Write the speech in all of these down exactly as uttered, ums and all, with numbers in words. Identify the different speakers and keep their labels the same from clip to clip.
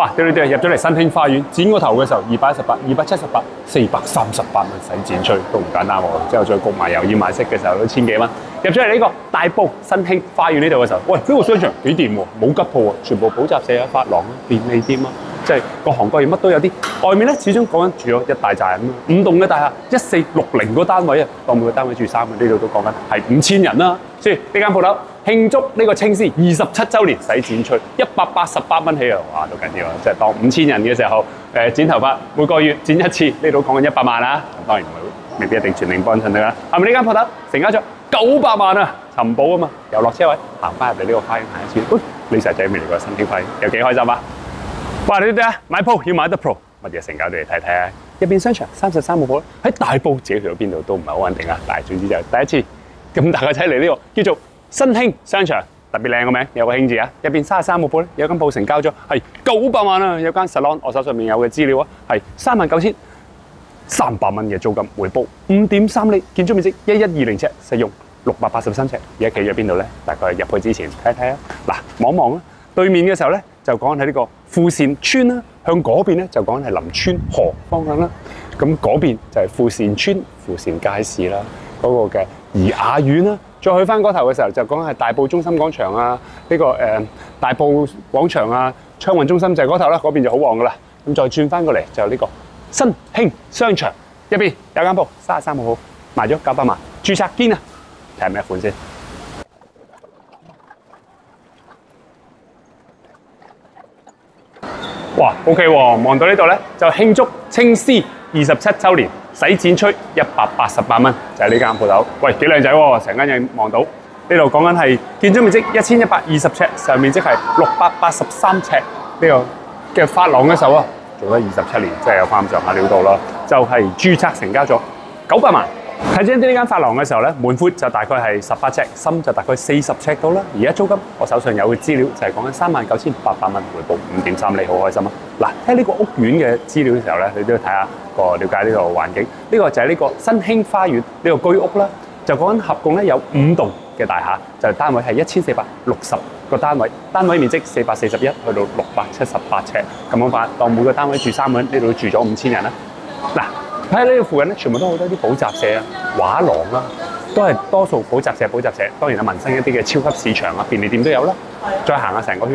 Speaker 1: 哇！對對對，入咗嚟新興花園，剪個頭嘅時候二百一十八、二百七十八、四百三十八蚊使剪吹都唔簡單喎。之後再焗埋油煙買色嘅時候都千幾蚊。入咗嚟呢個大埔新興花園呢度嘅時候，喂，呢、這個商場幾掂喎，冇吉鋪啊，全部補習社啊、髮廊啊、便利店啊，即係各行各業乜都有啲。外面咧始終講緊住咗一大扎人啊，五棟嘅大廈一四六零個單位啊，當每個單位住三個，呢度都講緊係五千人啦。所以呢間鋪頭慶祝呢個青獅二十七週年使剪吹，一百八十八蚊起啊！哇，都緊要啊！即係當五千人嘅時候，誒、呃、剪頭髮每個月剪一次，呢度講緊一百萬啦。咁當然唔係，未必一定全年幫襯㗎啦。係咪呢間鋪頭成交咗九百萬啊？尋寶啊嘛，又落車位行翻入嚟呢個花園行一次，呢細仔未嚟過新興花園，有幾開心啊！哇！你哋啊，買鋪要買得 Pro， 乜嘢成交俾你睇睇啊！入邊商場三十三號鋪喺大埔，自己去到邊度都唔係好穩定啊。但係總之就第一次咁大個仔嚟呢個叫做新興商場，特別靚個名，有個興字啊！入邊三十三號鋪咧，有間鋪成交咗係九百萬啊！有間 salon， 我手上面有嘅資料啊，係三萬九千三百蚊嘅租金回報，五點三厘，建築面積一一二零尺，實用六百八十三尺。而家企咗邊度咧？大概入去之前睇一睇啊！嗱，望一望啦，對面嘅時候咧就講緊喺呢個富善村啦，向嗰邊咧就講緊係林村河方向啦。咁嗰邊就係富善村富善街市啦，嗰、那個嘅怡雅苑啦。再去翻嗰頭嘅時候，就講係大埔中心廣場啊，呢、這個誒、呃、大埔廣場啊，昌運中心就係嗰頭啦，嗰邊就好旺噶啦。咁再轉翻過嚟就呢個新興商場入邊有間鋪三十三號鋪賣咗九百萬，註冊堅啊！睇下咩款先。哇 ，OK 喎，望到呢度咧就慶祝青獅二十七週年。使剪吹一百八十八蚊，就係呢間鋪頭。喂，幾靚仔喎！成間嘢望到呢度講緊係建築面積一千一百二十尺，上面積係六百八十三尺。呢個嘅髮廊嘅手啊，做咗二十七年，即係有翻咁上下料到啦。就係註冊成交咗九百萬。睇真啲呢間髮廊嘅時候咧，門闊就大概係十八尺，深就大概四十尺到啦。而家租金我手上有嘅資料就係講緊三萬九千八百蚊回報五點三厘，好開心啊！嗱，睇呢個屋苑嘅資料嘅時候咧，你都要睇下個了解呢個環境。呢、這個就係呢個新興花園呢、這個居屋啦，就講緊合共咧有五棟嘅大廈，就係、是、單位係一千四百六十個單位，單位面積四百四十一去到六百七十八尺咁樣法，當每個單位住三個人，呢度住咗五千人啦。嗱。睇下呢個附近咧，全部都好多啲補習社啊、畫廊啦，都係多數補習社、補習社。當然啊，民生一啲嘅超級市場啊、便利店都有啦。再行下成個圈，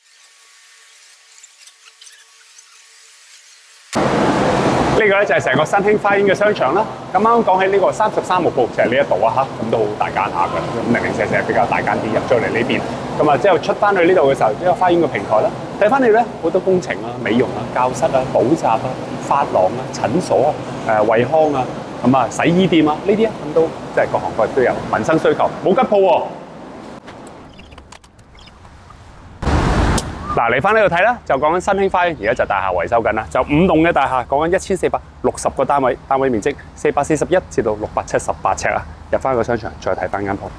Speaker 1: 呢個咧就係成個新興花園嘅商場啦。咁啱啱講起呢個三十三號鋪就係呢一度啊嚇，咁都好大間下嘅，咁零零舍舍比較大間啲。入咗嚟呢邊，咁啊之後出翻去呢度嘅時候，呢個花園嘅平台啦，睇翻嚟咧好多工程啊、美容啊、教室啊、補習啊、髮廊啊、診所啊、誒惠康啊、咁啊洗衣店啊呢啲啊，咁都即係各行各業都有民生需求，冇吉鋪喎。嗱，嚟翻呢度睇啦，就講緊新興花園，而家就大廈維修緊啦，就五棟嘅大廈，講緊一千四百六十個單位，單位面積四百四十一至到六百七十八尺啊。入翻個商場，再睇翻間鋪。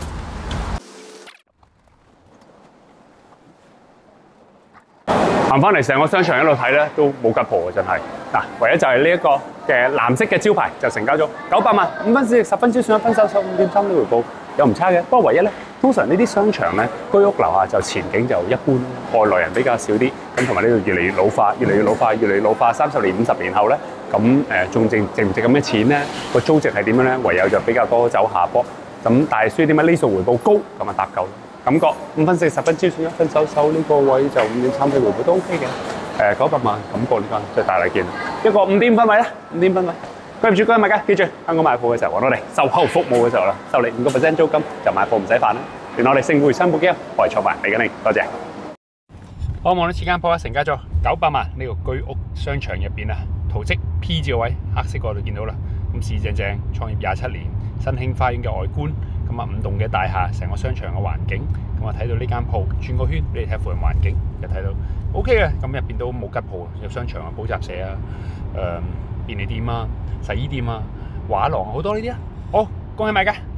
Speaker 1: 行翻嚟成個商場一路睇咧，都冇吉鋪啊！真係嗱，唯一就係呢一個嘅藍色嘅招牌就成交咗九百萬，五分市值十分招選，一分收收五點三厘回報，又唔差嘅。不過唯一咧，通常呢啲商場咧，居屋樓下就前景就一般，外來人比較少啲。咁同埋呢度越嚟越老化，越嚟越老化，越嚟越老化。三十年、五十年後咧，咁誒仲值值唔值咁嘅錢咧？個租值係點樣咧？唯有就比較多走下坡。咁但係需要點解呢數回報高，咁啊搭夠。感覺五分四十分招選一分收收，呢個位就五點三厘回報都 OK 嘅。誒九百萬感覺呢間即係大禮見，一個五點分位啦，五點分位。貴業主居買家，記住香港買鋪嘅時候揾我哋售後服務嘅時候啦，收你五個 percent 租金就買鋪唔使煩啦。聯絡我哋盛匯商鋪基金，我係創辦嚟緊你，多謝。我望到此間鋪啊，成交咗九百萬，呢個居屋商場入邊啊，圖則 P 字個位，黑色嗰度見到啦。咁市正正創業廿七年，新興花園嘅外觀。咁啊，五棟嘅大廈，成個商場嘅環境，咁啊睇到呢間鋪轉個圈，俾你睇附近環境，就睇到 O K 嘅。咁入邊都冇吉鋪，有商場啊、補習社啊、誒、呃、便利店啊、洗衣店啊、畫廊好多呢啲啊。好，恭喜買家！